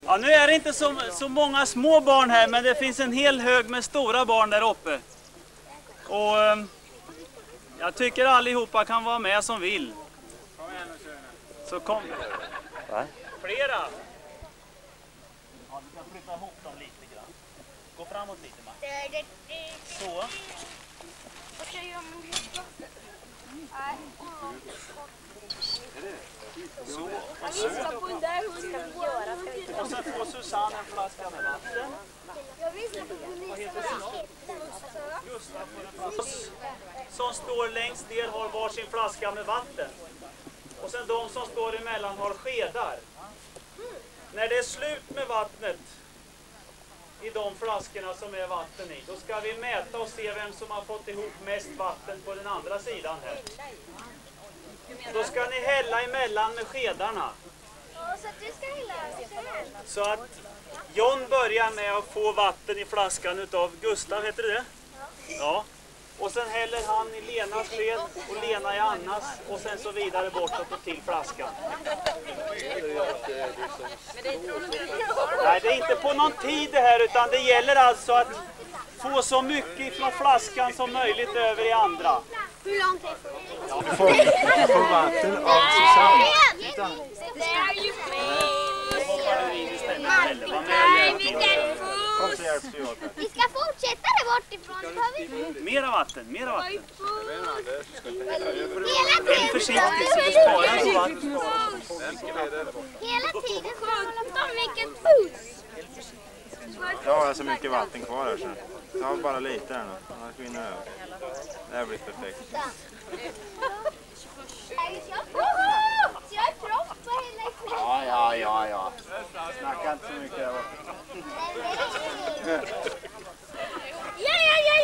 Ja, nu är det inte så många små barn här, men det finns en hel hög med stora barn där uppe. Och jag tycker allihopa kan vara med som vill. Så kom. Va? Flera. Ja, du kan flytta ihop dem lite grann. Gå framåt lite, Max. Så. Vad ska jag göra med det? Så. Och sen får Susanne en flaska med vatten. Som står längst ner har varsin flaska med vatten. Och sen de som står emellan har skedar. När det är slut med vattnet i de flaskorna som är vatten i, då ska vi mäta och se vem som har fått ihop mest vatten på den andra sidan här. Då ska ni hälla emellan med skedarna. Så att du ska hälla så att John börjar med att få vatten i flaskan utav Gustav, heter det? Ja. Och sen häller han i Lenas sked och Lena i Annas och sen så vidare bortåt och till flaskan. Nej, det är inte på någon tid det här, utan det gäller alltså att få så mycket från flaskan som möjligt över i andra. Hur långt är det? Ja, du får vatten av Susanne. Vi ska fortsätta där bortifrån. Mera vatten, mera vatten. Hela tiden. Försiktigt så du sparar på vatten. Hela tiden. 17 vilket pus. Jag har så mycket vatten kvar här så. Ta bara lite här nu. Annars vinner jag. Det här blir perfekt. Jag är proff på hela Ja. Snacka inte så mycket där borta. Ja.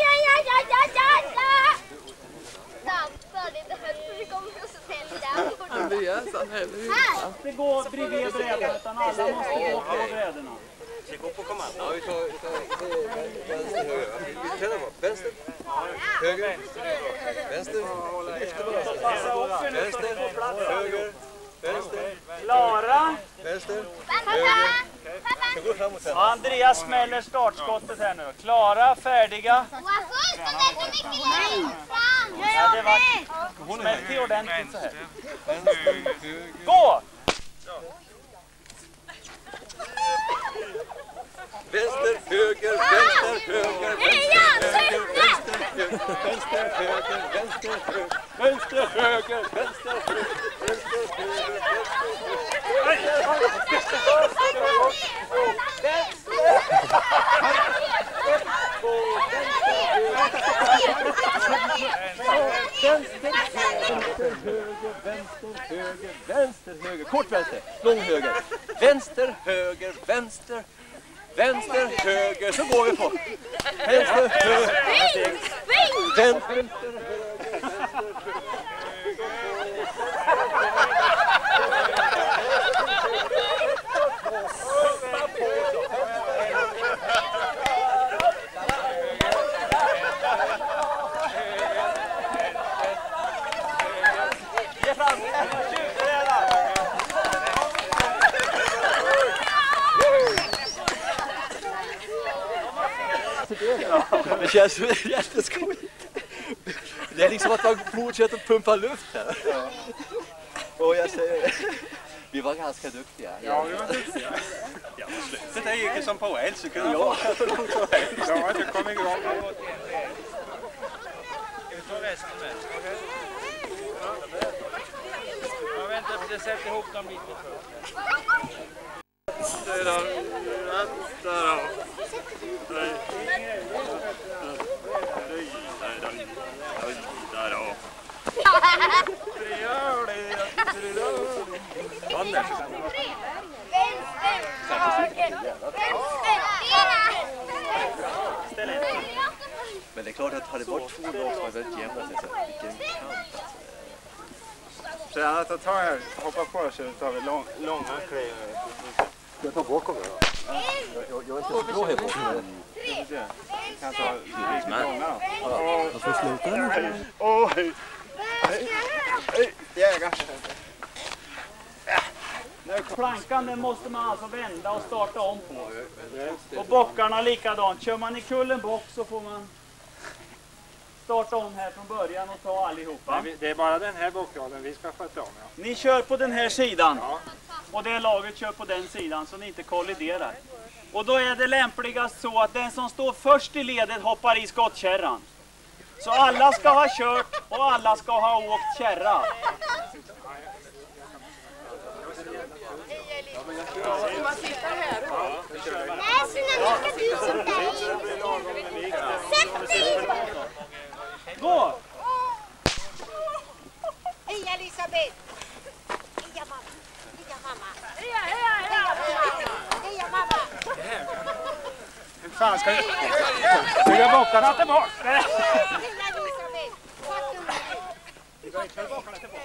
Dansar lite högt, det kommer så tält där. Andreas, han häller ju. Det går bredvid brädan, utan alla måste gå på brädorna. Vi går på kommando. Ja, vi tar vänster, höger. Vi tänder på. Vänster, höger, vänster, Passa upp er nu så ni får plats. höger, vänster, Klara. vänster, Pappa! gå framåt sen. Ja, Andreas smäller startskottet här nu. Klara, färdiga. Vad fullt och väldigt mycket längre fram! Ja, det var... Smäll till ordentligt så här. Gå! Vänster, höger, vänster, höger, vänster, höger, vänster, höger, vänster, höger, vänster, höger, vänster, höger, vänster, vänster, höger, kort vänster, lång höger, vänster, höger, vänster, vänster, höger, så går vi på. Vänster, höger, vänster, höger, det känns jätteskojigt. Det är liksom att man fortsätter pumpa luft här. Och jag säger, vi var ganska duktiga. Ja, vi var duktiga. Ja, slutet är ju som på el så kunde Ja, det kom igång. Ska vi ta resten med? Ja, vänta, jag sätter ihop dem lite först. Men det är klart att hade det varit två lag som var väldigt jämna så vilken kamp alltså. Så jag tar här, hoppa på så tar vi långa kliv. Jag tar bakom det då. Jag är inte så bra här bakom. Kan ta lite långa. Jag får sluta nu. Oj! Jägar! Plankan den måste man alltså vända och starta om på. Och bockarna likadant. Kör man i kullen bock så får man starta om här från början och ta allihopa. Det är bara den här bockraden vi ska sköta om. Ja. Ni kör på den här sidan och det laget kör på den sidan så ni inte kolliderar. Och då är det lämpligast så att den som står först i ledet hoppar i skottkärran. Så alla ska ha kört och alla ska ha åkt kärra. Nej, snälla ska du sitta i. Sätt dig! Gå! Hej Elisabeth! Heja mamma! Heja mamma! Heja mamma! Hur fan ska jag... Lägga bockarna tillbaka! Heja Elisabeth! Tack så mycket! Kör bockarna tillbaka.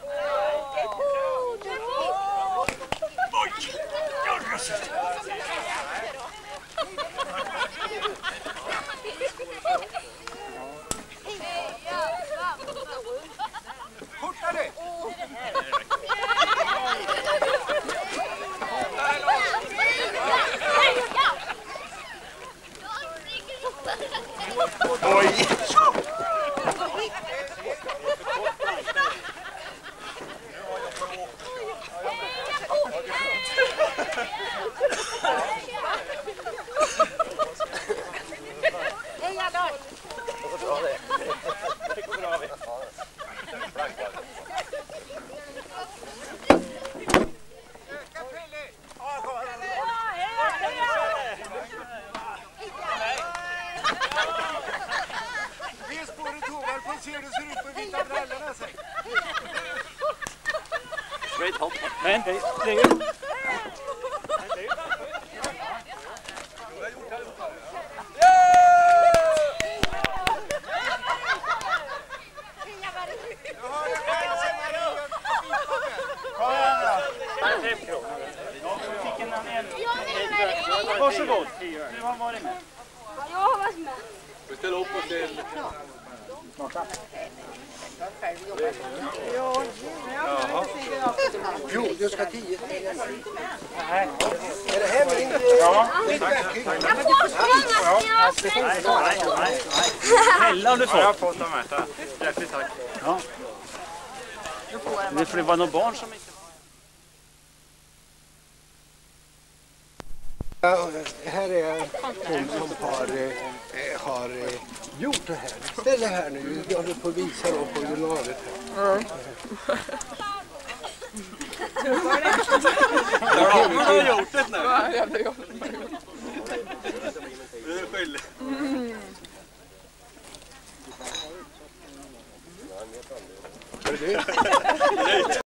Fortare! Oj! Heja Lars! Det är spåret Håvard på ser det ser ut på vita brallorna sig. Great hop. Men det är ju... Varsågod, du har varit med. Jag har varit med. Vi ställer upp oss till... Jo, du ska 10. Nej. Är det här min... Ja. Jag får springa. Hälla har du Ja, jag har fått. fått dem här. Hjärtligt tack. Ja. Det får vara några barn som inte... Ja, här är hon som har gjort det här. Ställ det här nu, jag håller på att visa dem på originalet här. Har du gjort det nu? Ja, jag har gjort det. Du är skyldig. Är det?